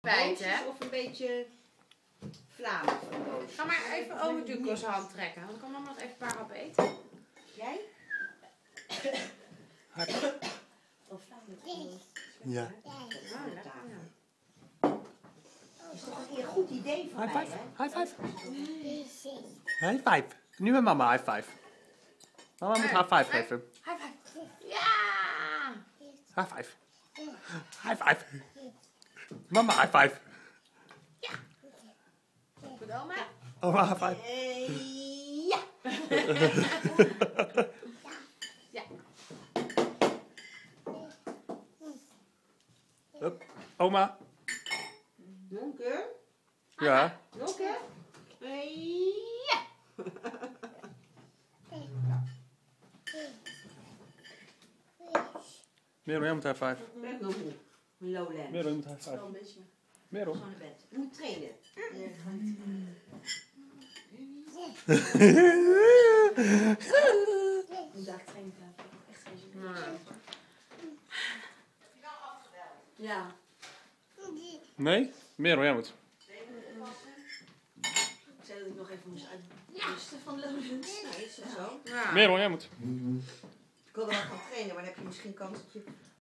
Bijten. Of een beetje Vlaams. Ga maar even over Duco's hand trekken. Want dan kan mama nog even een paar happen eten. Jij? Of Vlaanderen. Ja. Dat is toch een goed idee van High mij, five. hè? High five. High five. Nu met mama high five. Mama moet high five geven. High five. Ja! High five. High five. Mama high five. Goed, oma? Oma high five. Ja. Ja. Hup. Oma. Nog een keer. Ja. Nog een keer. Ja. Merel, jij moet high five. Ik ben nog moe. Lowland. Merel, je moet high five. Zo een beetje. Merel. Gewoon naar bed. Je moet trainen. Ik dacht trainen. Echt geen zin. Ja. Nee? Merel, jij moet. Ik zei dat ik nog even moest uitrusten van Lowland. Nou, is dat zo? Ja. Merel, jij moet. Ik wilde wel gaan trainen, maar dan heb je misschien kans dat je